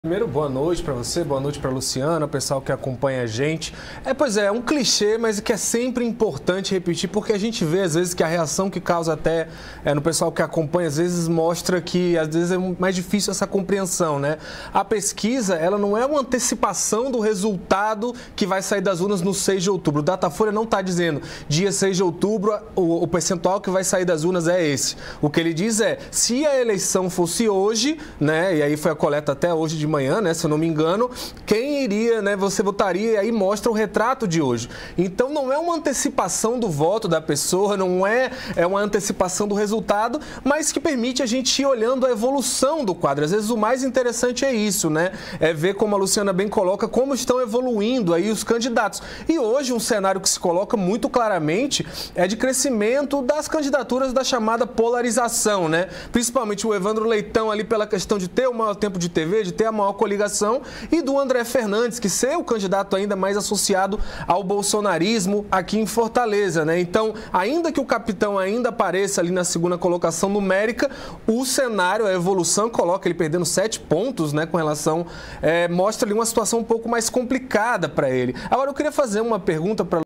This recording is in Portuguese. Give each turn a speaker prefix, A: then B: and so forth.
A: Primeiro, boa noite para você, boa noite para Luciana, o pessoal que acompanha a gente. Pois é, um clichê, mas que é sempre importante repetir, porque a gente vê, às vezes, que a reação que causa até no pessoal que acompanha, às vezes, mostra que, às vezes, é mais difícil essa compreensão, né? A pesquisa, ela não é uma antecipação do resultado que vai sair das urnas no 6 de outubro. O Datafolha não está dizendo, dia 6 de outubro, o percentual que vai sair das urnas é esse. O que ele diz é, se a eleição fosse hoje, né, e aí foi a coleta até hoje de manhã, né, se eu não me engano, quem iria, né, você votaria, e aí mostra o retrato de hoje. Então não é uma antecipação do voto da pessoa, não é uma antecipação do resultado, mas que permite a gente ir olhando a evolução do quadro. Às vezes o mais interessante é isso, né, é ver, como a Luciana bem coloca, como estão evoluindo aí os candidatos. E hoje um cenário que se coloca muito claramente é de crescimento das candidaturas da chamada polarização, né, principalmente o Evandro Leitão ali pela questão de ter o maior tempo de TV, de ter a maior coligação, e do André Fernandes, que ser o candidato ainda mais associado ao bolsonarismo aqui em Fortaleza, né? Então, ainda que o capitão ainda apareça ali na segunda colocação numérica, o cenário, a evolução coloca ele perdendo 7 pontos, né, com relação, mostra ali uma situação um pouco mais complicada para ele. Agora, eu queria fazer uma pergunta para